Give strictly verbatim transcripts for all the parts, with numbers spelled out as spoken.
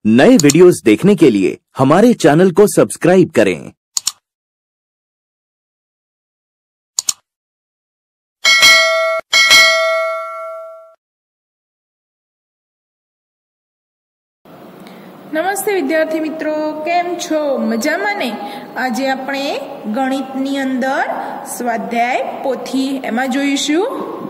नए वीडियोस देखने के लिए हमारे चैनल को सब्सक्राइब करें। नमस्ते विद्यार्थी मित्रों, केम छो? मजामां ने? आज आपणे गणितनी अंदर स्वाध्याय पोथी एमां जोईशुं।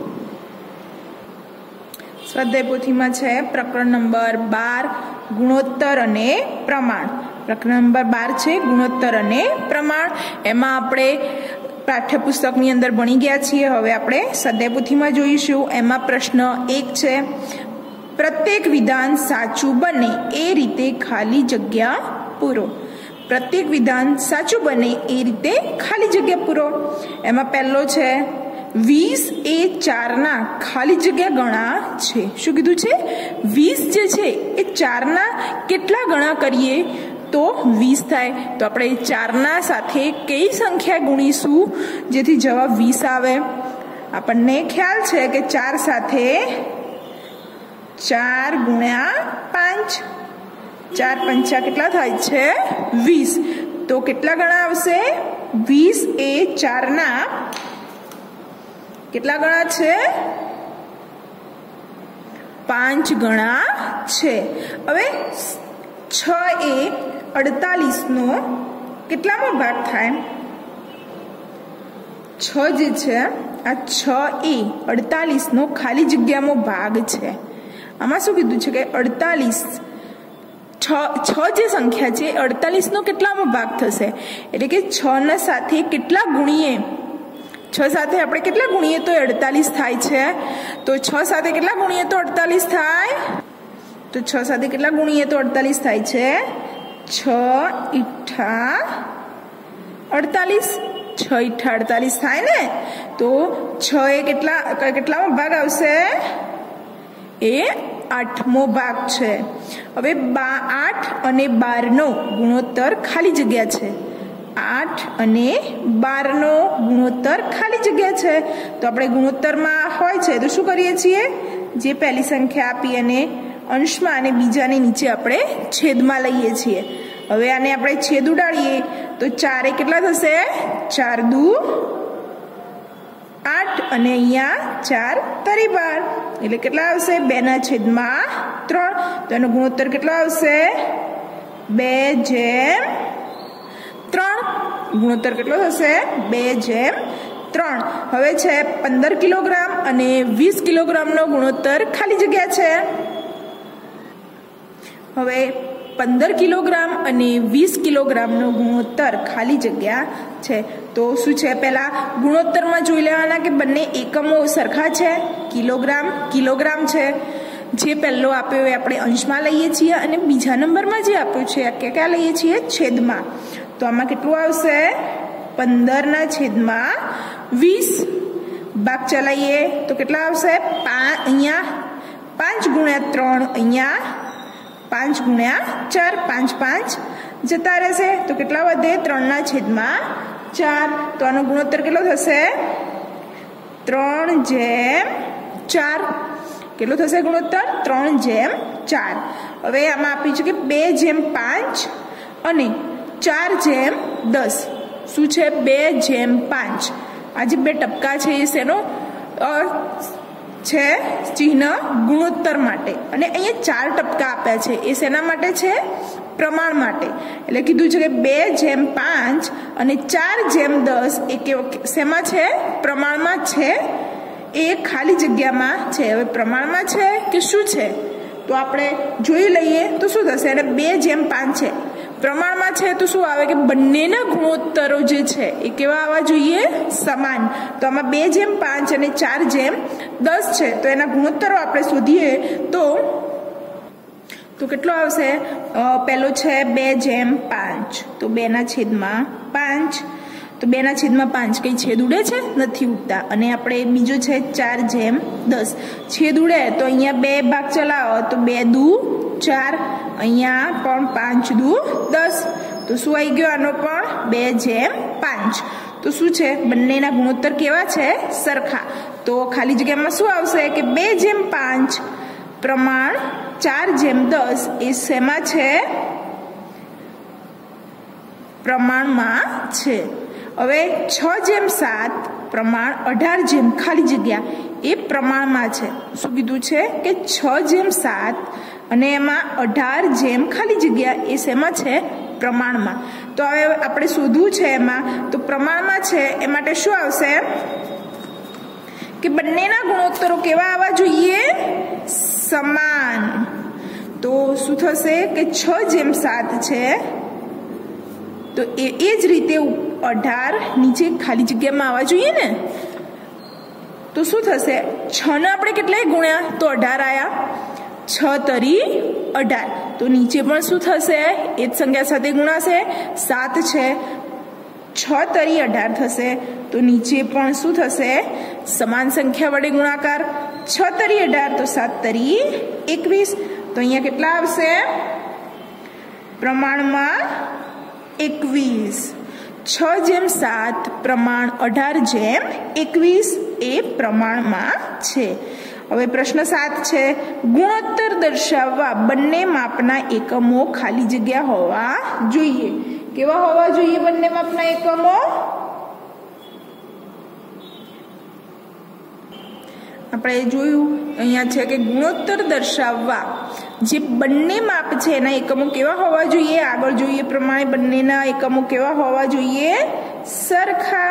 स्वाध्याय पोथीमां छे प्रकरण नंबर बार गुणोत्तर अने प्रमाण। प्रकरण नंबर बार छे गुणोत्तर अने प्रमाण। एमां आपणे पाठ्यपुस्तकनी अंदर भणी गया छीए। हवे आपणे स्वाध्याय पोथीमां जोईशुं। एमां प्रश्न एक छे, प्रत्येक विधान साचुं बने ए रीते खाली जग्या पूरो। प्रत्येक विधान साचुं बने ए रीते खाली जग्या पूरो। एमां पहेलो छे वीस ए चार ना खाली जग्या गणा छे। शुं कीधुं छे? वीस जे छे ए चार ना केटला गणा करीए तो वीस थाय। तो आपणे चार ना साथे कई संख्या गुणीशुं जेथी जवाब वीस आवे? आपणने ख्याल छे के चार साथे चार गुण्या पांच, चार पंचा केटला थाय छे? वीस। तो केटला गणा आवशे? वीस ए चार ना केटला गणा छे? पांच गणा छे। हवे छ ए अड़तालीस नो केटलामो भाग थाय? छ जे छे आ छ ए अड़तालीस नो खाली जग्यामो भाग छे। आमां शुं कीधुं छे के अड़तालीस छ जे संख्या छे अड़तालीस नो केटलामो भाग थशे? एटले के छ ना साथे केटला गुणीए? छ साथे आपणे केटला गुणीए तो अड़तालीस थाय छे। तो छ साथे केटला गुणीए तो अड़तालीस थाय? तो छ साथे केटला गुणीए तो अड़तालीस थाय छे? छ इठा अड़तालीस। छ इठा अड़तालीस थाय ने। तो छ ए केटला केटलामो भाग आवशे? ए आठमो भाग छे। हवे आठ अने बार नो गुणोत्तर खाली जग्या छे। आठ अने बार नो गुणोत्तर खाली जग्या छे। तो आपणे गुणोत्तर में होय छे तो शुं करीए छीए? जे पहली संख्या आपी अने अंश में अने बीजाने नीचे आपणे छेद में लईए छीए। हवे आने आपणे छेद उडाड़ीए तो चार केटला थशे? चार दू आठ अने अहींया चार तरी बार એટલે કેટલા આવશે? બે ના છેદમાં ત્રણ। તો એનો ગુણોત્તર કેટલો આવશે? બે જેમ ત્રણ। ગુણોત્તર કેટલો થશે? બે જેમ ત્રણ। હવે છે પંદર કિલોગ્રામ અને વીસ કિલોગ્રામનો ગુણોત્તર ખાલી જગ્યા છે। હવે पंदर किलोग्राम અને વીસ કિલોગ્રામનો ગુણોત્તર ખાલી જગ્યા છે। તો શું છે? પહેલા ગુણોત્તરમાં જોઈ લેવાના કે બંને એકમો સરખા છે। કિલોગ્રામ કિલોગ્રામ છે। જે પહેલો આપ્યો એ આપણે અંશમાં લઈએ છીએ અને બીજા નંબરમાં જે આપ્યું છે કે ક્યાં લઈએ છીએ? છેદમાં। તો આમાં કેટલું આવશે? પંદર ના છેદમાં વીસ। ભાગ ચલાવીએ તો કેટલા આવશે? અહીંયા પાંચ ગુણ્યા ત્રણ, અહીંયા पांच गुण्या चार, पांच पांच जता रहेशे तो केटला वधे? त्रण ना छेदमां चार। तो आनो गुणोत्तर केटलो थशे? त्रण जेम चार। केटलो थशे गुणोत्तर? त्रण जेम चार। हवे आमां आप्युं छे के बे जेम पांच अने चार जेम दस। शुं छे? बे जेम पांच। आ जे बे टपका छे ए शेनो छे? चिन्ह गुणोत्तर माटे। अने अहींया चार टपका आप्या छे ए शेना माटे छे? प्रमाण माटे। એટલે કીધું છે કે બે જેમ પાંચ અને ચાર જેમ દસ એ શેમાં છે? પ્રમાણમાં છે। એ ખાલી જગ્યામાં છે। હવે પ્રમાણમાં છે કે શું છે? તો આપણે જોઈ લઈએ તો શું થશે? અને બે જેમ પાંચ છે પ્રમાણમાં છે તો શું આવે કે બંનેના ગુણોત્તરો જે છે એ કેવા આવવા જોઈએ? સમાન। તો આમાં બે જેમ પાંચ અને ચાર જેમ દસ છે તો એના ગુણોત્તરો આપણે શોધીએ તો તો કેટલો આવશે? પહેલો છે બે જેમ પાંચ તો બે ના છેદમાં પાંચ। તો બે ના છેદમાં પાંચ કઈ છેદ ઉડે છે? નથી ઉડતા। અને આપણે બીજો છે ચાર જેમ દસ। છેદ ઉડે તો અહીંયા બે ભાગ ચલાવો તો બે દુ ચાર, અહીંયા પણ પાંચ દુ દસ। તો શું આવી ગયો? આનો પણ બે જેમ પાંચ। તો શું છે? બંનેના ગુણોત્તર કેવા છે? સરખા। તો ખાલી જગ્યામાં શું આવશે કે બે જેમ પાંચ પ્રમાણ ચાર જેમ દસ એ શેમાં છે? પ્રમાણમાં છે. હવે છ જેમ સાત પ્રમાણ અઢાર જેમ ખાલી જગ્યા એ પ્રમાણમાં છે. શું કીધું છે કે છ જેમ સાત અને એમાં અઢાર જેમ ખાલી જગ્યા એ શેમાં છે? પ્રમાણમાં. તો હવે આપણે શોધવું છે એમાં, તો પ્રમાણમાં છે એ માટે શું આવશે કે બંનેના ગુણોત્તરો કેવા આવવા જોઈએ? સમાન. તો શું થશે કે છ જેમ સાત છે તો એ એ જ રીતે અઢાર નીચે ખાલી જગ્યામાં આવવા જોઈએ ને. તો શું થશે? છ ને આપણે કેટલાય ગુણ્યા તો અઢાર આયા. છ તરી અઢાર. તો નીચે પણ શું થશે? એ જ સંખ્યા સાથે ગુણાશે. સાત છે, છ તરી અઢાર થશે. તો નીચે પણ શું થશે? સમાન સંખ્યા વડે ગુણાકાર. છ તરી અઢાર તો સાત તરી એકવીસ. તો અહીંયા કેટલા આવશે? પ્રમાણમાં એકવીસ. છ જેમ સાત પ્રમાણ અઢાર જેમ એકવીસ એ પ્રમાણમાં છે. હવે પ્રશ્ન સાત છે, ગુણોત્તર દર્શાવવા બંને માપના એકમો ખાલી જગ્યા હોવા જોઈએ. કેવા હોવા જોઈએ બંને માપના એકમો? આપણે જોયું અહીંયા છે કે ગુણોત્તર દર્શાવવા જે બંને માપ છે એના એકમો કેવા હોવા જોઈએ? આગળ જોઈએ પ્રમાણે બંનેના એકમો કેવા હોવા જોઈએ? સરખા.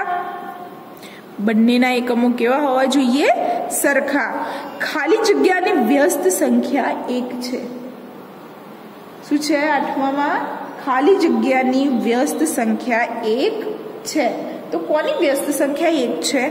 બંનેના એકમો કેવા હોવા જોઈએ? સરખા. ખાલી જગ્યાની વ્યસ્ત સંખ્યા એક છે. શું છે આઠમામાં? ખાલી જગ્યાની વ્યસ્ત સંખ્યા એક છે. તો કોની વ્યસ્ત સંખ્યા એક છે?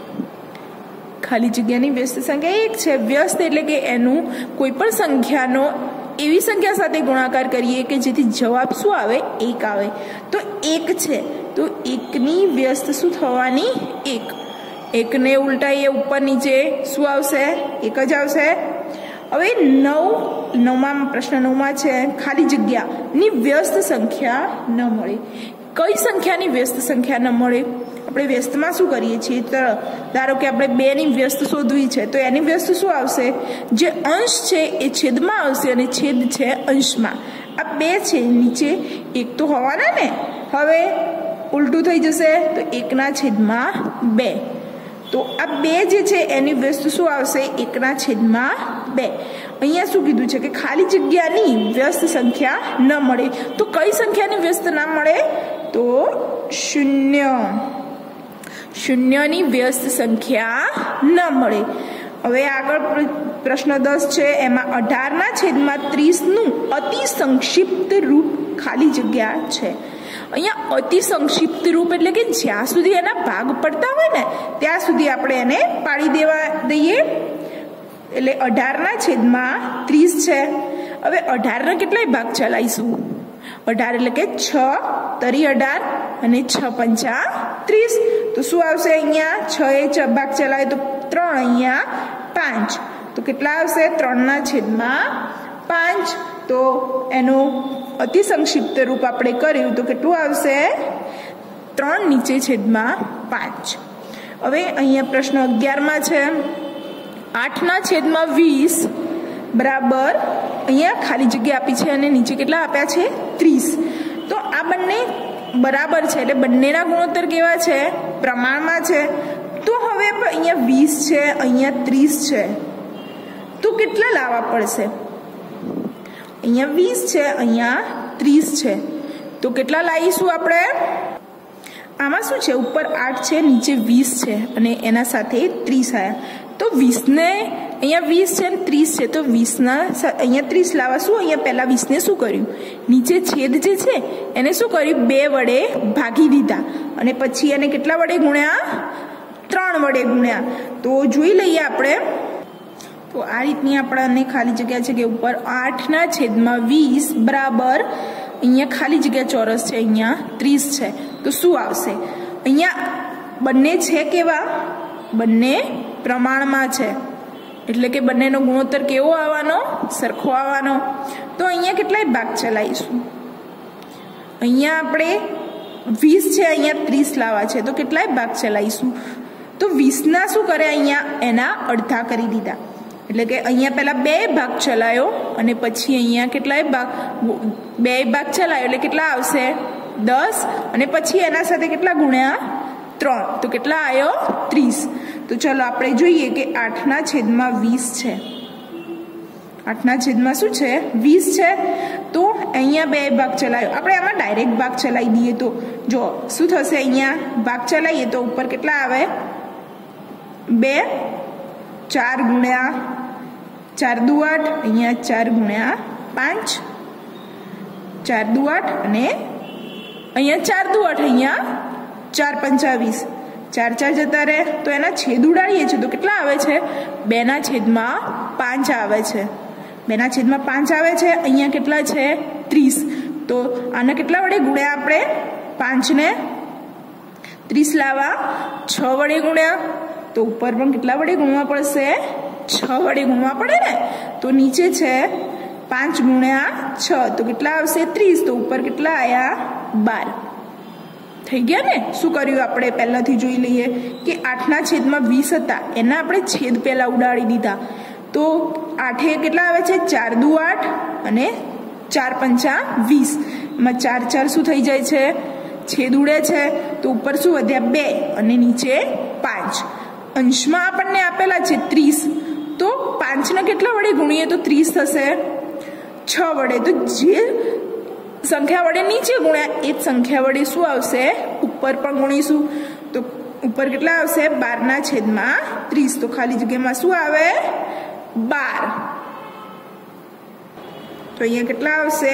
ખાલી જગ્યાની વ્યસ્ત સંખ્યા એક છે. વ્યસ્ત એટલે કે એનું કોઈ પણ સંખ્યાનો એવી સંખ્યા સાથે ગુણાકાર કરીએ કે જેથી જવાબ શું આવે? એક આવે. તો એક છે તો એકની વ્યસ્ત શું થવાની? એક. એકને ઉલટાઈએ ઉપર નીચે શું આવશે? એક જ આવશે. હવે નવ નવમાં પ્રશ્ન નવમાં છે ખાલી જગ્યાની વ્યસ્ત સંખ્યા ન મળે. કઈ સંખ્યાની વ્યસ્ત સંખ્યા ન મળે? આપણે વ્યસ્તમાં શું કરીએ છીએ? તો ધારો કે આપણે બે ની વ્યસ્ત શોધવી છે તો એની વ્યસ્ત શું આવશે? જે અંશ છે એ છેદમાં આવશે અને છેદ છે અંશમાં. આ બે છે, નીચે એક તો હોવાના ને. હવે ઉલટું થઈ જશે તો એકના છેદમાં બે. તો આ બે જે છે એની વ્યસ્ત શું આવશે? એકના છેદમાં બે. અહીંયા શું કીધું છે કે ખાલી જગ્યાની વ્યસ્ત સંખ્યા ન મળે. તો કઈ સંખ્યાની વ્યસ્ત ના મળે? તો શૂન્ય. શૂન્યની વ્યસ્ત સંખ્યા ન મળે. હવે આગળ પ્રશ્ન દસ છે એમાં અઢારના છેદમાં ત્રીસ નું અતિ સંક્ષિપ્ત રૂપ ખાલી જગ્યા છે. અહીંયા અતિ સંક્ષિપ્ત રૂપ એટલે કે જ્યાં સુધી એના ભાગ પડતા હોય ને ત્યાં સુધી આપણે એને પાડી દેવા દઈએ. એટલે અઢારના છેદમાં ત્રીસ છે. હવે અઢારના કેટલાય ભાગ ચલાવીશું? અઢાર એટલે કે છ તરી અઢાર અને છ પંચા ત્રીસ. તો શું આવશે? અહીંયા છ એ ભાગ ચલાવે તો ત્રણ, અહીંયા પાંચ. તો કેટલા આવશે? ત્રણના છેદમાં પાંચ. તો એનું અતિ સંક્ષિપ્ત રૂપ આપણે કર્યું તો કેટલું આવશે? ત્રણ નીચે છેદમાં પાંચ. હવે અહીંયા પ્રશ્ન અગિયારમાં છે આઠના છેદમાં વીસ બરાબર અહીંયા ખાલી જગ્યા આપી છે અને નીચે કેટલા આપ્યા છે? ત્રીસ. તો આ બંને બરાબર છે એટલે બંનેના ગુણોત્તર કેવા છે? પ્રમાણમાં છે. તો હવે અહીંયા વીસ છે, અહીંયા ત્રીસ છે, તો કેટલા લાવવા પડશે? અહીંયા વીસ છે, અહીંયા ત્રીસ છે, તો કેટલા લાવીશું આપણે? આમાં શું છે? ઉપર આઠ છે, નીચે વીસ છે અને એના સાથે ત્રીસ આવ્યા. તો વીસને અહીંયા વીસ છે ને ત્રીસ છે તો વીસના અહીંયા ત્રીસ લાવવા શું? અહીંયા પહેલાં વીસને શું કર્યું? નીચે છેદ જે છે એને શું કર્યું? બે વડે ભાગી દીધા અને પછી એને કેટલા વડે ગુણ્યા? ત્રણ વડે ગુણ્યા. તો જોઈ લઈએ આપણે. તો આ રીતની આપણને ખાલી જગ્યા છે કે ઉપર આઠના છેદમાં વીસ બરાબર અહીંયા ખાલી જગ્યા ચોરસ છે, અહીંયા ત્રીસ છે. તો શું આવશે? અહીંયા બંને છે કેવા? બંને પ્રમાણમાં છે એટલે કે બંનેનો ગુણોત્તર કેવો આવવાનો? સરખો આવવાનો. તો અહીંયા કેટલાય ભાગ ચલાવીશું? અહીંયા આપણે વીસ છે, અહીંયા ત્રીસ લાવવા છે તો કેટલાય ભાગ ચલાવીશું? તો વીસના શું કરે? અહીંયા એના અડધા કરી દીધા. એટલે કે અહીંયા પહેલા બે ભાગ ચલાયો અને પછી અહીંયા કેટલાય ભાગ બે ભાગ ચલાયો એટલે કેટલા આવશે દસ અને પછી એના સાથે કેટલા ગુણ્યા ત્રણ તો કેટલા આવ્યો ત્રીસ। તો ચલો આપણે જોઈએ કે આઠના છેદમાં વીસ છે, આઠના છેદમાં શું છે વીસ છે। તો અહીંયા બે ભાગ ચલાયો, આપણે આમાં ડાયરેક્ટ ભાગ ચલાવી દઈએ તો જો શું થશે, અહીંયા ભાગ ચલાવીએ તો ઉપર કેટલા આવે બે, ચાર ગુણ્યા ચાર દુ આઠ, અહીંયા ચાર ગુણ્યા પાંચ, ચાર દુ આઠ અને અહીંયા ચાર દુ આઠ, અહીંયા ચાર પંચાવીસ, ચાર ચાર જતા રહે તો એના છેદ ઉડાડીએ છીએ તો કેટલા આવે છે બેના છેદમાં પાંચ આવે છે, બેના છેદમાં પાંચ આવે છે। અહીંયા કેટલા છે ત્રીસ, તો આને કેટલા વડે ગુણ્યા આપણે પાંચને ત્રીસ લાવવા છ વડે ગુણ્યા તો ઉપર પણ કેટલા વડે ગુણવા પડશે છ વડે ગુણવા પડે ને, તો નીચે છે પાંચ ગુણ્યા છ તો કેટલા આવશે ત્રીસ, તો ઉપર કેટલા આવ્યા બાર। થઈ ગયા ને। શું કર્યું આપણે પહેલાથી જોઈ લઈએ કે આઠના છેદમાં વીસ હતા એના આપણે છેદ પહેલા ઉડાડી દીધા, તો આઠે કેટલા આવે છે ચાર દુ આઠ અને ચાર પંચા વીસ, એમાં ચાર ચાર શું થઈ જાય છે છેદ ઉડે છે તો ઉપર શું વધ્યા બે અને નીચે પાંચ। અંશમાં આપણને આપેલા છે ત્રીસ, તો પાંચને કેટલા વડે ગુણીએ તો ત્રીસ થશે છ વડે, તો જે સંખ્યા વડે નીચે ગુણ્યા એ જ સંખ્યા વડે શું આવશે ઉપર પણ ગુણીશું, તો ઉપર કેટલા આવશે બારના છેદમાં ત્રીસ, તો ખાલી જગ્યામાં શું આવે બાર, તો અહીંયા કેટલા આવશે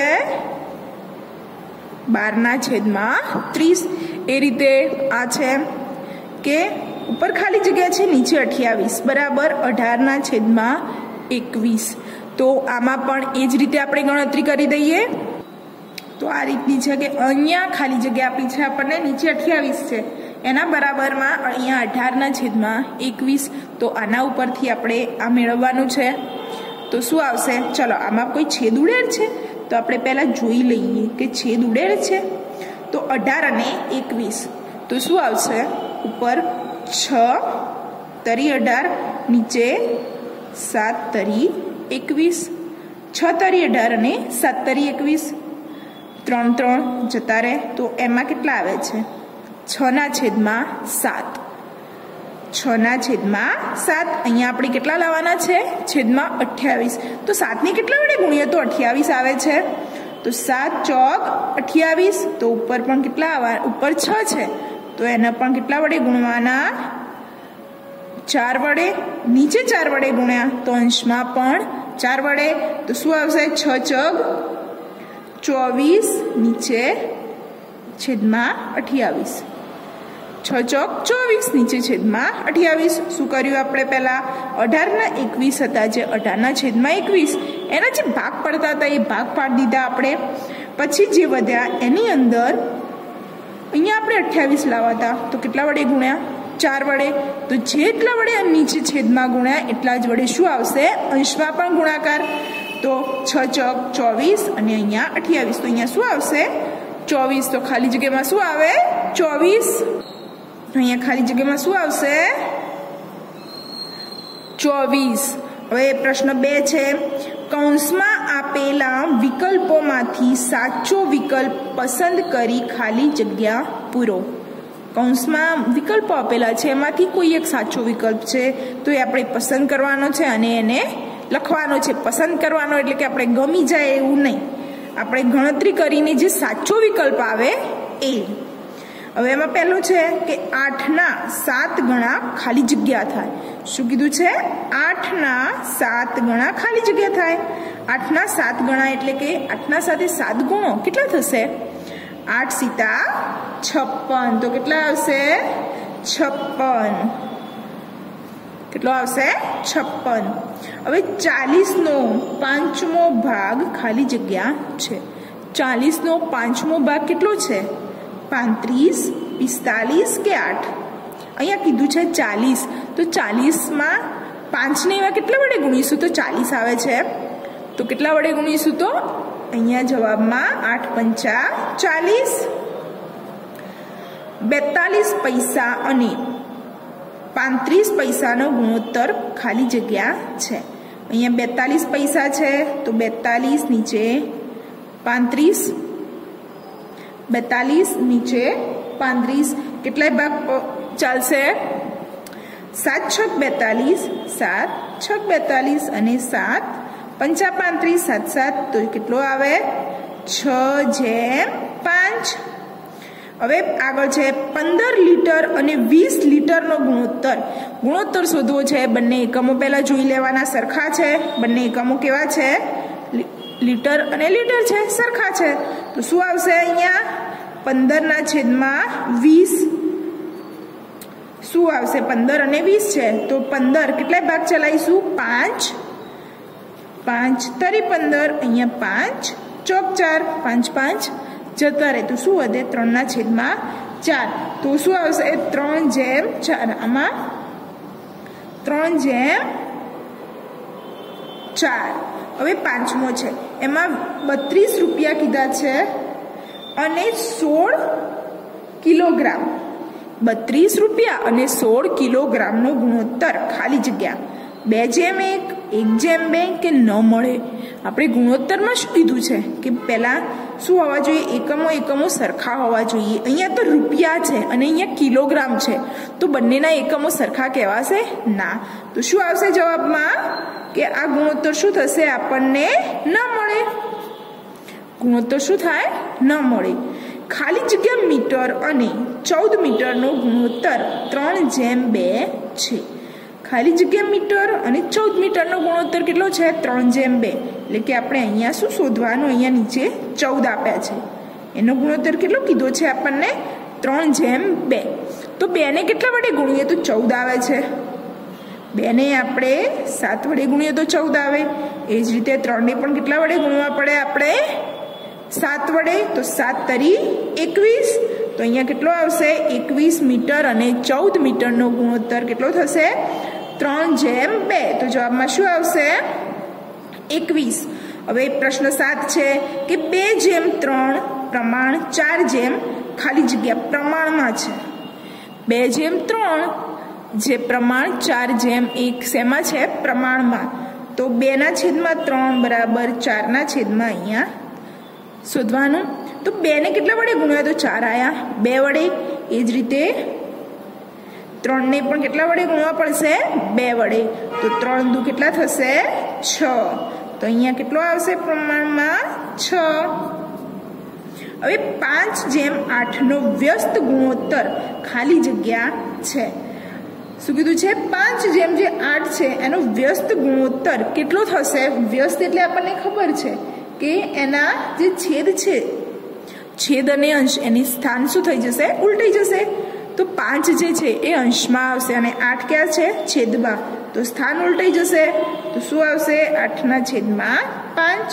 બારના છેદમાં ત્રીસ। એ રીતે આ છે કે ઉપર ખાલી જગ્યા છે નીચે અઠ્યાવીસ બરાબર અઢારના છેદમાં એકવીસ, તો આમાં પણ એ જ રીતે આપણે ગણતરી કરી દઈએ। તો આ રીતની છે કે અહીંયા ખાલી જગ્યા આપી છે આપણને નીચે અઠ્યાવીસ છે એના બરાબરમાં અહીંયા અઢારના છેદમાં એકવીસ, તો આના ઉપરથી આપણે આ મેળવવાનું છે। તો શું આવશે ચલો આમાં કોઈ છેદ ઉડેર છે તો આપણે પહેલા જોઈ લઈએ કે છેદ ઉડેર છે તો અઢાર અને એકવીસ, તો શું આવશે ઉપર છ તરી અઢાર નીચે સાત તરી એકવીસ, છ તરી અઢાર અને સાત તરી એકવીસ, ત્રણ ત્રણ જતા રહે તો એમાં કેટલા આવે છે છ ના છેદમાં સાત, છ ના છેદમાં સાત, અહીંયા આપણે કેટલા લાવવાના છે છેદમાં અઠ્યાવીસ, તો સાતને કેટલા વડે ગુણીએ તો અઠ્યાવીસ આવે છે, તો સાત ચોક અઠ્યાવીસ, તો ઉપર પણ કેટલા આવવા ઉપર છ છે તો એના પણ કેટલા વડે ગુણવાના ચાર વડે, નીચે ચાર વડે ગુણ્યા તો અંશમાં પણ ચાર વડે, તો શું આવશે છ ચોક ચોવીસ નીચે છેદમાં અઠ્યાવીસ, છ ચોક ચોવીસ નીચે છેદમાં અઠ્યાવીસ। શું કર્યું આપણે પહેલા અઢારના એકવીસ હતા જે અઢારના છેદમાં એકવીસ એના જે ભાગ પડતા હતા એ ભાગ પાડી દીધા આપણે, પછી જે વધ્યા એની અંદર અહીંયા આપણે અઠ્યાવીસ લાવવા હતા તો કેટલા વડે ગુણ્યા ચાર વડે, તો જેટલા વડે નીચે છેદમાં ગુણ્યા એટલા જ વડે શું આવશે અંશમાં પણ ગુણાકાર, તો છ ચોક ચોવીસ અને અહીંયા અઠ્યાવીસ, તો અહીંયા શું આવશે ચોવીસ, તો ખાલી જગ્યામાં શું આવે ચોવીસ, અહીંયા ખાલી જગ્યામાં શું આવશે ચોવીસ। હવે પ્રશ્ન બે છે કૌંસમાં આપેલા વિકલ્પોમાંથી સાચો વિકલ્પ પસંદ કરી ખાલી જગ્યા પૂરો। કૌંસમાં વિકલ્પો આપેલા છે એમાંથી કોઈ એક સાચો વિકલ્પ છે તો એ આપણે પસંદ કરવાનો છે અને એને લખવાનો છે। પસંદ કરવાનો એટલે કે આપણે ગમી જાય એવું નહીં, આપણે ગણતરી કરીને જે સાચો વિકલ્પ આવે એ। હવે એમાં પહેલું છે કે આઠના સાત ગણા ખાલી જગ્યા થાય, શું કીધું છે આઠના સાત ગણા ખાલી જગ્યા થાય, આઠના સાત ગણા એટલે કે આઠના સાથે સાત ગુણો કેટલા થશે આઠ સીતા છપ્પન, તો કેટલા આવશે છપ્પન, કેટલો આવશે છપ્પન। હવે ચાલીસ નો પાંચમો ભાગ ખાલી જગ્યા છે, ચાલીસ નો પાંચમો ભાગ કેટલો છે પાંત્રીસ, પિસ્તાલીસ કે આઠ, અહીંયા કીધું છે ચાલીસ, તો ચાલીસમાં પાંચને એવા કેટલા વડે ગુણીશું તો ચાલીસ આવે છે, તો કેટલા વડે ગુણીશું તો અહીંયા જવાબમાં આઠ પંચા ચાલીસ, બેતાલીસ પૈસા અને પાંત્રીસ પૈસાનો ગુણોત્તર ખાલી જગ્યા છે। અહીંયા બેતાલીસ પૈસા છે તો બેતાલીસ નીચે પાંત્રીસ, બેતાલીસ નીચે પાંત્રીસ કેટલાય ભાગ ચાલશે? સાત છક બેતાલીસ, સાત છક બેતાલીસ અને સાત પંચા પાંત્રીસ, સાત સાત તો કેટલો આવે? છ જેમ પાંચ. હવે આગળ છે પંદર લીટર અને વીસ લીટરનો ગુણોત્તર. ગુણોત્તર શોધવો છે. બંને એકમો પહેલા જોઈ લેવાના, સરખા છે. બંને એકમો કેવા છે? લીટર અને લીટર છે, સરખા છે. તો શું આવશે અહીંયા? પંદર ના છેદમાં વીસ. શું આવશે? પંદર અને વીસ છે તો પંદર કેટલા ભાગ ચલાવીશું? પાંચ. પાંચ તરી પંદર, અહીંયા પાંચ ચોક ચાર, પાંચ પાંચ જતા રહે તો શું વધે? ત્રણ ના છેદમાં ચાર. તો શું આવશે? ત્રણ જેમ ચાર. આમાં ત્રણ જેમ ચાર. હવે પાંચમો છે, એમાં બત્રીસ રૂપિયા કીધા છે અને સોળ કિલોગ્રામ. બત્રીસ રૂપિયા અને સોળ કિલોગ્રામનો ગુણોત્તર ખાલી જગ્યા બે જેમ એક, એક જેમ બે કે ન મળે. આપણે ગુણોત્તરમાં શું કીધું છે કે પહેલા શું હોવા જોઈએ? એકમો એકમો સરખા હોવા જોઈએ. અહીંયા તો રૂપિયા છે અને અહીંયા કિલોગ્રામ છે તો બંનેના એકમો સરખા કહેવાશે? ના. તો શું આવશે જવાબમાં? કે આ ગુણોત્તર શું થશે? આપણને ન મળે. ગુણોત્તર શું થાય? ન મળે. ખાલી જગ્યા મીટર અને ચૌદ મીટરનો ગુણોત્તર ત્રણ જેમ બે છે. ખાલી જગ્યા મીટર અને ચૌદ મીટરનો ગુણોત્તર કેટલો છે? ત્રણ જેમ બે. એટલે કે આપણે અહીંયા શું શોધવાનું? અહીંયા નીચે ચૌદ આપ્યા છે, એનો ગુણોત્તર કેટલો કીધો છે આપણને? ત્રણ જેમ બે. તો બે ને કેટલા વડે ગુણીએ તો ચૌદ આવે છે? બે ને આપણે સાત વડે ગુણીએ તો ચૌદ આવે. એ જ રીતે ત્રણ ને પણ કેટલા વડે ગુણવા પડે આપણે? સાત વડે. તો સાત તરી એકવીસ. તો અહીંયા કેટલો આવશે? એકવીસ મીટર અને ચૌદ મીટરનો ગુણોત્તર કેટલો થશે? ત્રણ જેમ બે. તો જવાબમાં શું આવશે? એકવીસ. હવે પ્રશ્ન સાત છે કે બે જેમ ત્રણ પ્રમાણ ચાર જેમ ખાલી જગ્યા પ્રમાણમાં છે. બે જેમ ત્રણ જે પ્રમાણ ચાર જેમ એક શેમાં છે? પ્રમાણમાં. તો બે ના છેદમાં ત્રણ બરાબર ચાર ના છેદમાં અહીંયા શોધવાનું. તો બે ને કેટલા વડે ગુણ્યા તો ચાર આયા? બે વડે. એ જ રીતે ત્રણ ને પણ કેટલા વડે ગુણવા પડશે? બે વડે. તો ત્રણ દુ કેટલા થશે? છ. તો અહીંયા કેટલો આવશે પ્રમાણમાં? છ. હવે પાંચ જેમ આઠ નો વ્યસ્ત ગુણોત્તર ખાલી જગ્યા છે. શું કીધું છે? પાંચ જેમ જે આઠ છે એનો વ્યસ્ત ગુણોત્તર કેટલો થશે? વ્યસ્ત એટલે આપણને ખબર છે કે એના જે છેદ છે, છેદ અને અંશ એની સ્થાન શું થઈ જશે? ઉલટાઈ જશે. તો પાંચ જે છે એ અંશમાં આવશે અને આઠ ક્યાં છે? છેદમાં. તો સ્થાન ઉલટાઈ જશે. તો શું આવશે? આઠના છેદમાં પાંચ.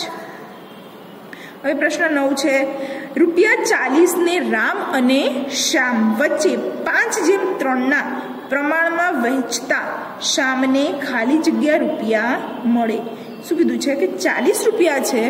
હવે પ્રશ્ન નવ છે રૂપિયા ચાલીસ ને રામ અને શ્યામ વચ્ચે પાંચ જેમ ત્રણ ના પ્રમાણમાં વહેંચતા શ્યામને ખાલી જગ્યા રૂપિયા મળે. શું કીધું છે કે ચાલીસ રૂપિયા છે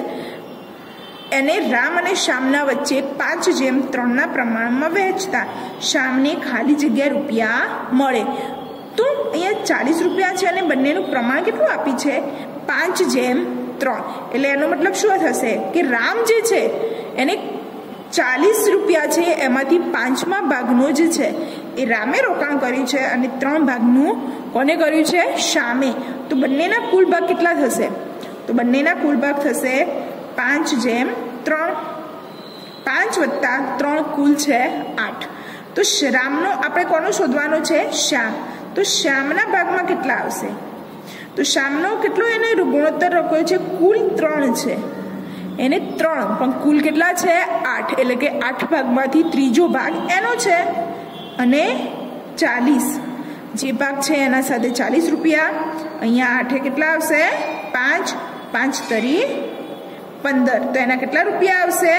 એને રામ અને શ્યામના વચ્ચે પાંચ જેમ ત્રણના પ્રમાણમાં વહેંચતા શ્યામને ખાલી જગ્યા રૂપિયા મળે. તો અહીંયા ચાલીસ રૂપિયા છે અને બંનેનું પ્રમાણ કેટલું આપી છે? પાંચ જેમ ત્રણ. એટલે એનો મતલબ શું થશે કે રામ જે છે એને ચાલીસ રૂપિયા છે એમાંથી પાંચમા ભાગનો જે છે એ રામે રોકાણ કર્યું છે અને ત્રણ ભાગનું કોને કર્યું છે? શ્યામે. તો બંનેના કુલ ભાગ કેટલા થશે? તો બંનેના કુલ ભાગ થશે પાંચ જેમ ત્રણ. પાંચ વત્તા ત્રણ કુલ છે આઠ. તો રામનો આપણે કોનો શોધવાનો છે? શ્યામ. તો શ્યામના ભાગમાં કેટલા આવશે? તો શ્યામનો કેટલો એને ગુણોત્તર રાખ્યો છે? કુલ ત્રણ છે. એને ત્રણ પણ કુલ કેટલા છે? આઠ. એટલે કે આઠ ભાગમાંથી ત્રીજો ભાગ એનો છે અને ચાલીસ જે ભાગ છે એના સાથે ચાલીસ રૂપિયા. અહીંયા આઠે કેટલા આવશે? પાંચ. પાંચ તરી પંદર. તો એના કેટલા રૂપિયા આવશે?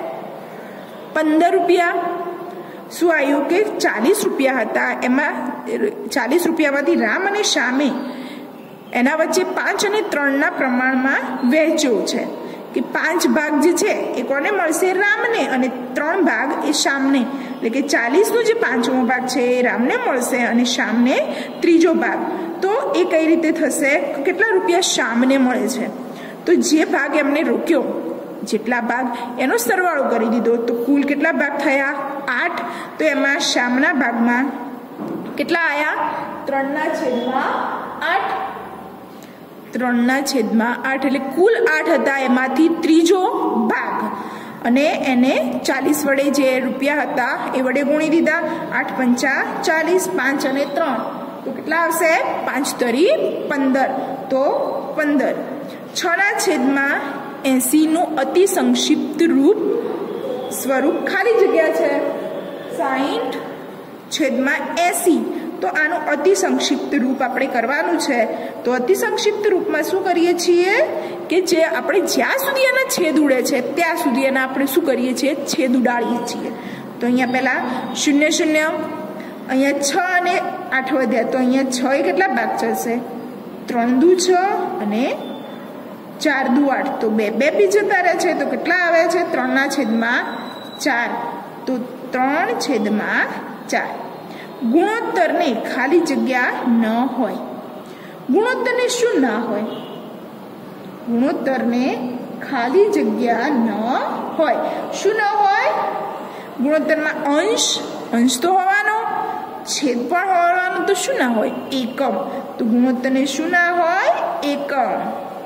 પંદર રૂપિયા. શું આવ્યું કે ચાલીસ રૂપિયા હતા એમાં ચાલીસ રૂપિયામાંથી રામ અને શ્યામે એના વચ્ચે પાંચ અને ત્રણના પ્રમાણમાં વહેંચ્યો છે કે પાંચ ભાગ જે છે એ કોને મળશે? રામને. અને ત્રણ ભાગ એ શ્યામને. એટલે કે ચાલીસનો જે પાંચમો ભાગ છે એ રામને મળશે અને શ્યામને ત્રીજો ભાગ. તો तो એ કઈ રીતે થશે, કેટલા રૂપિયા શ્યામને મળે છે, તો જે ભાગ એમને રોક્યો જેટલા ભાગ એનો સરવાળો કરી દીધો, તો કુલ કેટલા ભાગ થયા આઠ, તો એમાં શ્યામના ભાગમાં કેટલા આયા ત્રણના છેદમાં આઠ, ત્રણના છેદમાં આઠ એટલે કુલ આઠ હતા, એમાંથી ત્રીજો ભાગ અને એને ચાલીસ વડે જે રૂપિયા હતા એ વડે ગુણી દીધા, આઠ પંચા ચાલીસ, પાંચ અને ત્રણ તો કેટલા આવશે પાંચ તરી પંદર, તો પંદર. છ ના છેદમાં એસી નું અતિ સંક્ષિપ્ત રૂપ સ્વરૂપ ખાલી જગ્યા છે સાહીઠ છેદમાં એસી, તો આનું અતિ સંક્ષિપ્ત રૂપ આપણે કરવાનું છે. તો અતિ સંક્ષિપ્ત રૂપમાં શું કરીએ છીએ કે જે આપણે જ્યાં સુધી એના છેદ ઉડે છે ત્યાં સુધી એના આપણે શું કરીએ છીએ છેદ ઉડાડીએ છીએ. તો અહીંયા પહેલા શૂન્ય શૂન્ય, અહીંયા છ અને આઠ વધ્યા, તો અહીંયા છ એ કેટલા ભાગ જશે ત્રણ દુ છ અને ચાર દુ આઠ, તો બે બે બી જતા રહે છે, તો કેટલા આવે છે ત્રણના છેદમાં ચાર, તો ત્રણ છેદમાં ચાર. ગુણોત્તરને ખાલી જગ્યા ન હોય, ગુણોત્તરને શું ના હોય, ગુણોત્તરને ખાલી જગ્યા ન હોય, શું ન હોય ગુણોત્તરમાં અંશ, અંશ તો હોવાનો, છેદ પણ હોવાનો, તો શું ના હોય એકમ, તો ગુણોત્તરને શું ના હોય એકમ.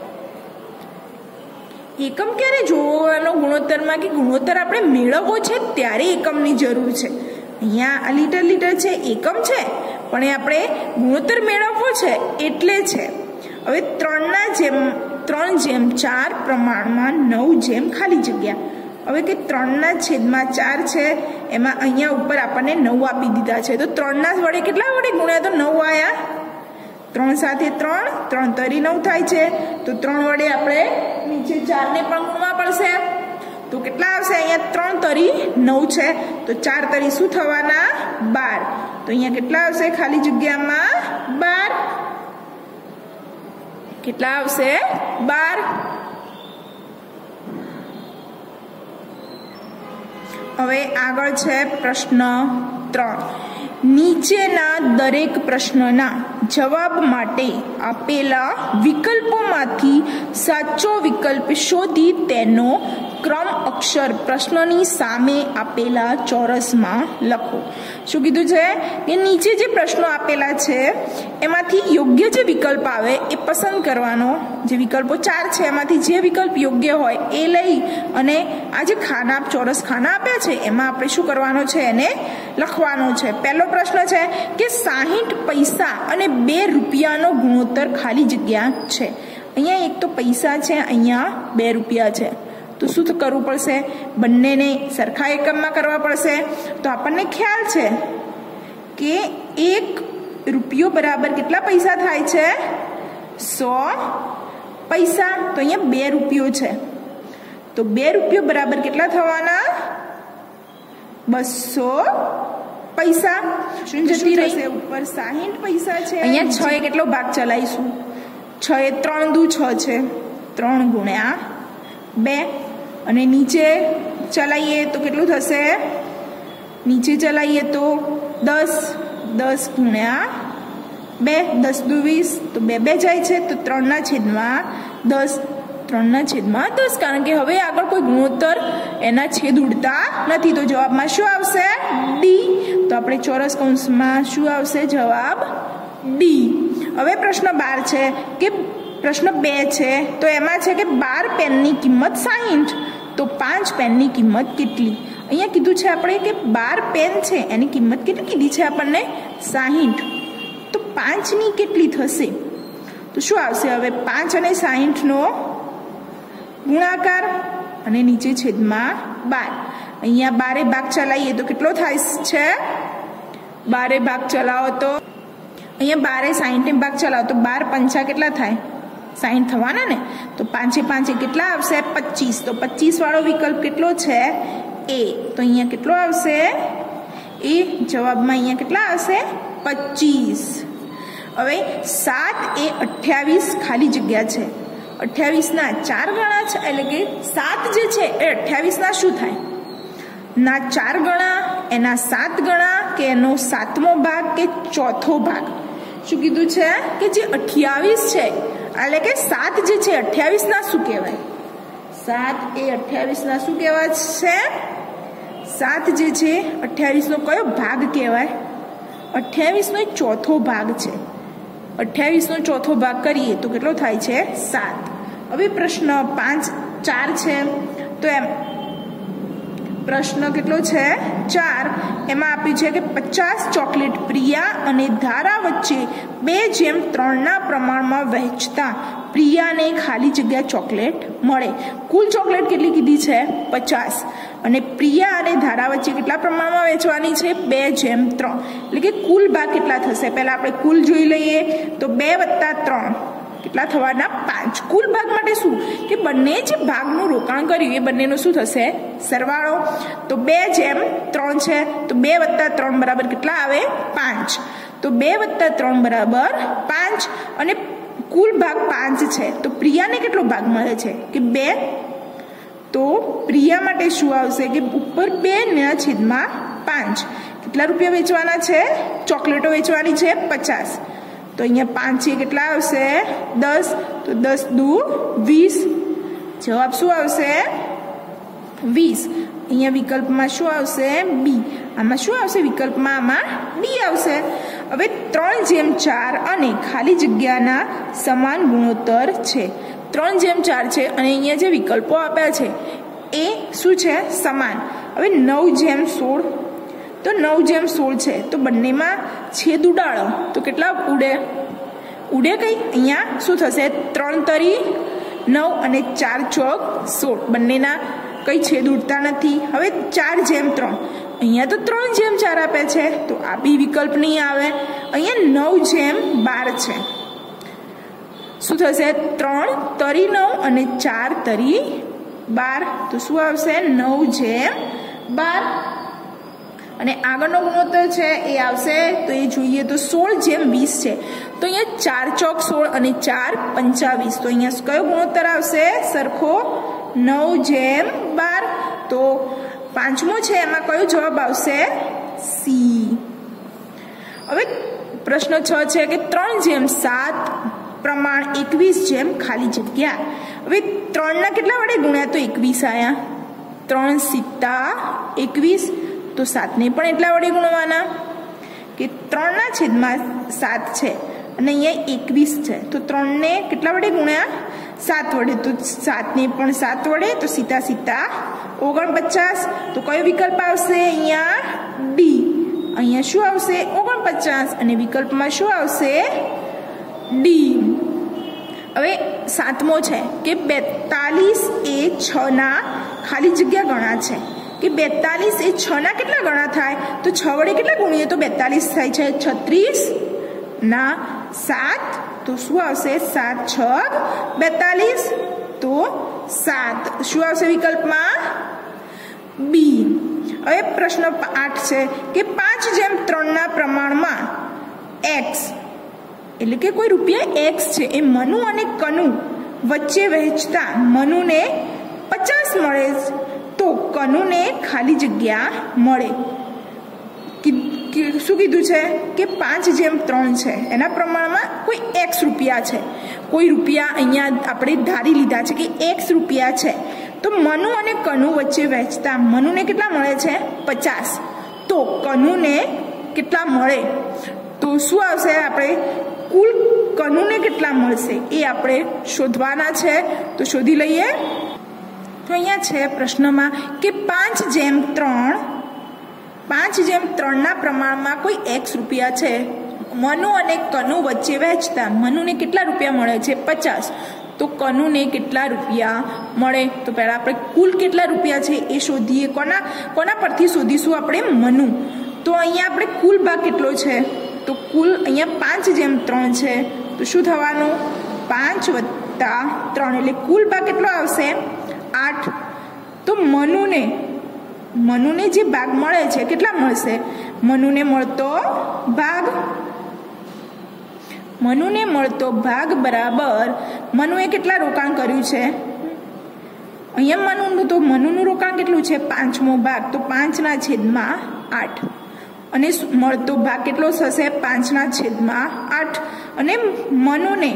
એકમ ક્યારે જોવાનો ગુણોત્તરમાં કે ગુણોત્તર આપણે મેળવવો છે ત્યારે એકમની જરૂર છે. અહીંયા આ લીટર લીટર છે એકમ છે, પણ એ આપણે ગુણોત્તર મેળવવો છે એટલે છે. હવે ત્રણના જેમ ત્રણ જેમ ચાર પ્રમાણમાં નવ જેમ ખાલી જગ્યા, હવે કે ત્રણના છેદમાં ચાર છે એમાં અહીંયા ઉપર આપણને નવ આપી દીધા છે, તો ત્રણના વડે કેટલા વડે ગુણ્યા તો નવ આયા, ત્રણ સાથે ત્રણ, ત્રણ તરી નવ થાય છે, તો ત્રણ વડે આપણે નીચે ચારને પણ ગુણવા પડશે, તો કેટલા આવશે અહીંયા ત્રણ તરી નવ છે, તો ચાર તરી શું થવાના બાર, તો અહીંયા કેટલા આવશે ખાલી જગ્યામાં બાર, કેટલા આવશે બાર. હવે આગળ છે પ્રશ્ન ત્રણ. નીચેના દરેક પ્રશ્નના જવાબ માટે આપેલા વિકલ્પોમાંથી સાચો વિકલ્પ શોધી તેનો ક્રમ અક્ષર પ્રશ્નની સામે આપેલા ચોરસમાં લખો. શું કીધું છે કે નીચે જે પ્રશ્નો આપેલા છે એમાંથી યોગ્ય જે વિકલ્પ આવે એ પસંદ કરવાનો, જે વિકલ્પો ચાર છે એમાંથી જે વિકલ્પ યોગ્ય હોય એ લઈ અને આ જે ખાના ચોરસ ખાના આપ્યા છે એમાં આપણે શું કરવાનો છે એને લખવાનો છે. પહેલો પ્રશ્ન છે કે સાહીઠ પૈસા અને બે રૂપિયાનો ગુણોત્તર ખાલી જગ્યા છે. અહીંયા એક તો પૈસા છે, અહીંયા બે રૂપિયા છે, તો શું કરવું પડશે બંનેને સરખા એકમમાં કરવા પડશે. તો આપણને ખ્યાલ છે કે એક રૂપિયો બરાબર કેટલા પૈસા થાય છે સો પૈસા, તો અહીંયા બે રૂપિયો છે, તો બે રૂપિયો બરાબર કેટલા થવાના બસો પૈસા. શું જતી રહી ઉપર સાહીઠ પૈસા છે, અહીંયા છ એ કેટલો ભાગ ચલાવીશું, છ એ ત્રણ દુ છ છે, ત્રણ ગુણ્યા બે, અને નીચે ચલાવીએ તો કેટલું થશે, નીચે ચલાવીએ તો દસ, દસ ગુણ્યા બે, દસ દુ વીસ, તો બે બે જાય છે, તો ત્રણના છેદમાં દસ, ત્રણના છેદમાં દસ, કારણ કે હવે આગળ કોઈ ગુણોત્તર એના છેદ ઉડતા નથી, તો જવાબમાં શું આવશે ડી. તો આપણે ચોરસ કૌંસમાં શું આવશે જવાબ ડી. હવે પ્રશ્ન બાર છે કે પ્રશ્ન બે છે, તો એમાં છે કે બાર પેનની કિંમત સાહીઠ, તો પાંચ પેનની કિંમત કેટલી. અહીંયા કીધું છે આપણે કે બાર પેન છે એની કિંમત કેટલી કીધી છે આપણને સાહીઠ, તો પાંચની કેટલી થશે, તો શું આવશે હવે પાંચ અને સાહીઠનો ગુણાકાર અને નીચે છેદમાં બાર. અહીંયા બારે ભાગ ચલાવીએ તો કેટલો થાય છે, બારે ભાગ ચલાવો તો અહીંયા બારે સાહીઠ ભાગ ચલાવો તો બાર પંચા કેટલા થાય સાહીઠ થવાના ને, તો પાંચે પાંચે કેટલા આવશે પચીસ, તો પચીસ વાળો વિકલ્પ કેટલો છે એ, તો અહીંયા કેટલો આવશે એ, જવાબમાં અહીંયા કેટલા આવશે પચીસ. હવે સાત એ અઠ્યાવીસ ખાલી જગ્યા છે, અઠ્યાવીસ ના ચાર ગણા છે, એટલે કે સાત જે છે એ અઠ્યાવીસ ના શું થાય ના ચાર ગણા, એના સાત ગણા, કે એનો સાતમો ભાગ કે ચોથો ભાગ, શું કીધું છે કે જે અઠ્યાવીસ છે એટલે કે સાત જે છે અઠ્યાવીસ ના શું કહેવાય? સાત એ અઠ્યાવીસ ના શું કહેવાય છે? સાત જે છે અઠ્યાવીસ નો કયો ભાગ કહેવાય? અઠ્યાવીસ નો ચોથો ભાગ છે. અઠ્યાવીસ નો ચોથો ભાગ કરીએ તો કેટલો થાય છે? સાત. હવે પ્રશ્ન પાંચ ચાર છે તો એમ પ્રશ્ન કેટલો છે? ચાર. એમાં આપ્યું છે કે પચાસ ચોકલેટ પ્રિયા અને ધારા વચ્ચે બે જેમ ત્રણ ના પ્રમાણમાં વહેંચતા પ્રિયાને ખાલી જગ્યા ચોકલેટ મળે. કુલ ચોકલેટ કેટલી કીધી છે? પચાસ. અને પ્રિયા અને ધારા વચ્ચે કેટલા પ્રમાણમાં વહેંચવાની છે? બે જેમ ત્રણ. એટલે કે કુલ ભાગ કેટલા થશે? પહેલા આપણે કુલ જોઈ લઈએ તો બે વત્તા ત્રણ કેટલા થવાના? પાંચ. કુલ ભાગ માટે શું કે બંને જે ભાગનું રોકાણ કર્યું એ બંનેનું શું થશે? સરવાળો. તો બે જેમ ત્રણ છે તો બે વત્તા ત્રણ બરાબર કેટલા આવે? પાંચ. તો બે વત્તા ત્રણ બરાબર પાંચ. અને કુલ ભાગ પાંચ છે તો પ્રિયાને કેટલો ભાગ મળે છે કે બે. તો પ્રિયા માટે શું આવશે કે ઉપર બે ના છેદમાં પાંચ. કેટલા રૂપિયા વેચવાના છે? ચોકલેટો વેચવાની છે પચાસ. તો અહીંયા પાંચ છે કેટલા આવશે? દસ. તો દસ દુ વીસ. જવાબ શું આવશે? વીસ. અહીંયા વિકલ્પમાં શું આવશે? બી. આમાં શું આવશે વિકલ્પમાં? આમાં બી આવશે. હવે ત્રણ જેમ ચાર અને ખાલી જગ્યાના સમાન ગુણોત્તર છે. ત્રણ જેમ ચાર છે અને અહીંયા જે વિકલ્પો આપ્યા છે એ શું છે? સમાન. હવે નવ જેમ સોળ તો નવ જેમ સોળ છે તો બંનેમાં છેદ ઉડાડો તો કેટલા ઉડે? ઉડે કઈ? અહીંયા શું થશે? ત્રણ તરી નવ અને ચાર ચોક સોળ. બંનેના કઈ છેદ ઉડતા નથી. હવે ચાર જેમ ત્રણ અહીંયા તો ત્રણ જેમ ચાર આપે છે તો આ બી વિકલ્પ નહીં આવે. અહીંયા નવ જેમ બાર છે. શું થશે? ત્રણ તરી નવ અને ચાર તરી બાર. તો શું આવશે? નવ જેમ બાર. અને આગળનો ગુણોત્તર છે એ આવશે તો એ જોઈએ તો સોળ જેમ વીસ છે તો અહીંયા ચાર ચોક સોળ અને ચાર પંચાવીસ. તો અહીંયા કયો ગુણોત્તર આવશે? સરખો. નવ જેમ બાર. તો પાંચમો છે એમાં કયો જવાબ આવશે? સી. હવે પ્રશ્ન છ છે કે ત્રણ જેમ સાત પ્રમાણ એકવીસ જેમ ખાલી જગ્યા. હવે ત્રણના કેટલા વડે ગુણ્યા તો એકવીસ આયા. ત્રણ સિત્તા એકવીસ. તો સાતને પણ એટલા વડે ગુણવાના કે ત્રણના છેદમાં સાત છે અને અહીંયા એકવીસ છે તો ત્રણને કેટલા વડે ગુણ્યા? સાત વડે. તો સાતને પણ સાત વડે તો સીતા સીતા ઓગણપચાસ. તો કયો વિકલ્પ આવશે? અહીંયા ડી. અહીંયા શું આવશે? ઓગણપચાસ. અને વિકલ્પમાં શું આવશે? ડી. હવે સાતમો છે કે બેતાલીસ એ છ ના ખાલી જગ્યા ગણા છે કે બેતાલીસ એ છ ના કેટલા ગણા થાય? તો છ વડે કેટલા ગુણીએ તો બેતાલીસ થાય છે? છત્રીસ ના સાત. તો શું આવશે? સાત છ બેતાલીસ. તો સાત. શું આવશે વિકલ્પમાં? બી. હવે પ્રશ્ન આઠ છે કે પાંચ જેમ ત્રણ ના પ્રમાણમાં એક્સ એટલે કે કોઈ રૂપિયા એક્સ છે એ મનુ અને કનુ વચ્ચે વહેંચતા મનુને પચાસ મળે તો કનુને ખાલી જગ્યા મળે. શું કીધું છે કે પાંચ જેમ ત્રણ છે એના પ્રમાણમાં કોઈ એક્સ રૂપિયા છે. કોઈ રૂપિયા અહીંયા આપણે ધારી લીધા છે કે એક્સ રૂપિયા છે તો મનુ અને કનુ વચ્ચે વહેંચતા મનુને કેટલા મળે છે? પચાસ. તો કનુને કેટલા મળે? તો શું આવશે? આપણે કુલ કનુને કેટલા મળશે એ આપણે શોધવાના છે. તો શોધી લઈએ. તો અહીંયા છે પ્રશ્નમાં કે પાંચ જેમ ત્રણ પાંચ જેમ ત્રણના પ્રમાણમાં કોઈ એક્સ રૂપિયા છે. મનુ અને કનુ વચ્ચે વહેંચતા મનુને કેટલા રૂપિયા મળે છે? પચાસ. તો કનુને કેટલા રૂપિયા મળે? તો પહેલા આપણે કુલ કેટલા રૂપિયા છે એ શોધીએ. કોના કોના પરથી શોધીશું આપણે? મનુ. તો અહીંયા આપણે કુલ ભાગ કેટલો છે? તો કુલ અહીંયા પાંચ જેમ ત્રણ છે તો શું થવાનું? પાંચ વત્તા ત્રણ એટલે કુલ ભાગ કેટલો આવશે? આઠ. તો મનુને મનુને જે ભાગ મળે છે કેટલા મળશે? મનુને મળતો ભાગ મનુને મળતો ભાગ બરાબર મનુએ કેટલા રોકાણ કર્યું છે? અહીંયા મનુનું તો મનુનું રોકાણ કેટલું છે? પાંચમો ભાગ. તો પાંચના છેદમાં આઠ. અને મળતો ભાગ કેટલો થશે પાંચના છેદમાં આઠ અને મનુને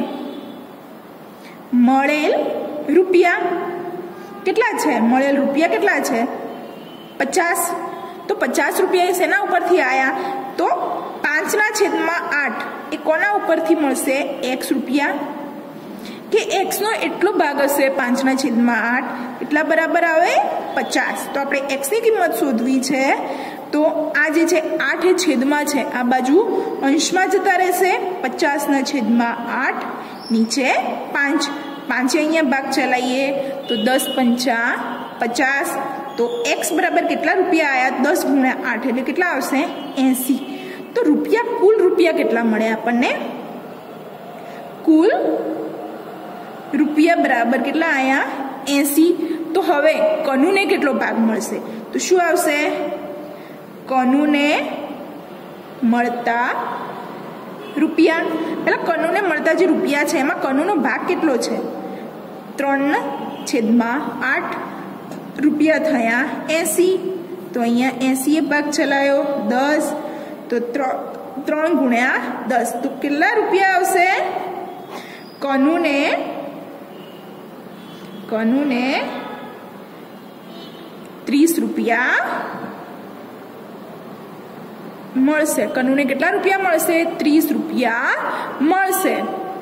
મળેલ રૂપિયા કેટલા છે મળેલ રૂપિયા કેટલા છે પચાસ તો પચાસ રૂપિયા શેના ઉપરથી આયા તો પાંચના છેદમાં આઠ એ કોના ઉપરથી મળશે એક્સ રૂપિયા કે એક્સ નો એટલો ભાગ હશે પાંચના છેદમાં આઠ એટલા બરાબર આવે પચાસ તો આપણે એક્સ ની કિંમત શોધવી છે તો આ જે છે આઠ એ છેદમાં છે આ બાજુ અંશમાં જતા રહેશે પચાસના છેદમાં આઠ નીચે પાંચ પાંચે અહીંયા ભાગ ચલાવીએ તો દસ પંચા પચાસ તો એક્સ બરાબર કેટલા રૂપિયા આયા દસ ગુણ્યા આઠ એટલે કેટલા આવશે એસી તો રૂપિયા કુલ રૂપિયા કેટલા મળે આપણને કુલ રૂપિયા બરાબર કેટલા આયા એસી તો હવે કનુને કેટલો ભાગ મળશે તો શું આવશે કનુને મળતા રૂપિયા પેલા કનુને મળતા જે રૂપિયા છે એમાં કનુનો ભાગ કેટલો છે ત્રણ છેદમાં આઠ રૂપિયા થયા એસી તો અહીંયા એસી એ ભાગ ચલાયો દસ તો ત્રણ ગુણ્યા દસ તો કેટલા રૂપિયા આવશે કનુને કનુને ત્રીસ રૂપિયા મળશે કનુને કેટલા રૂપિયા મળશે ત્રીસ રૂપિયા મળશે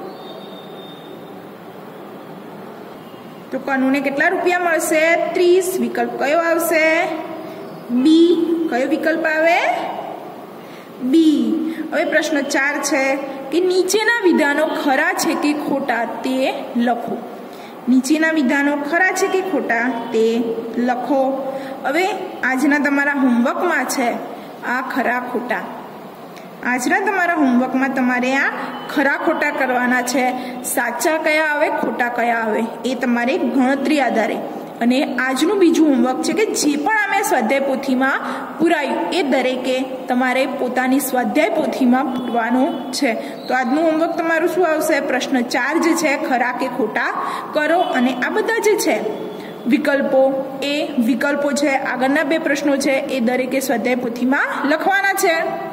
તો કનુને કેટલા રૂપિયા મળશે ત્રીસ વિકલ્પ કયો આવશે બી કયો વિકલ્પ આવે બી હવે પ્રશ્ન ચાર છે કે નીચેના વિધાનો ખરા છે કે ખોટા તે લખો નીચેના વિધાનો ખરા છે કે ખોટા તે લખો હવે આજના તમારા હોમવર્કમાં છે આ ખરા ખોટા આજના તમારા હોમવર્કમાં તમારે આ ખરા ખોટા કરવાના છે સાચા કયા આવે ખોટા કયા આવે એ તમારે ગણતરી આધારે અને આજનું બીજું હોમવર્ક છે કે જે પણ અમે સ્વાધ્યાય પોથીમાં પુરાયું એ દરેકે તમારે પોતાની સ્વાધ્યાય પોથીમાં પૂરવાનું છે તો આજનું હોમવર્ક તમારું શું આવશે પ્રશ્ન ચાર જે છે ખરા કે ખોટા કરો અને આ બધા જે છે વિકલ્પો એ વિકલ્પો છે આગળના બે પ્રશ્નો છે એ દરેકે સ્વાધ્યાય પોથીમાં લખવાના છે।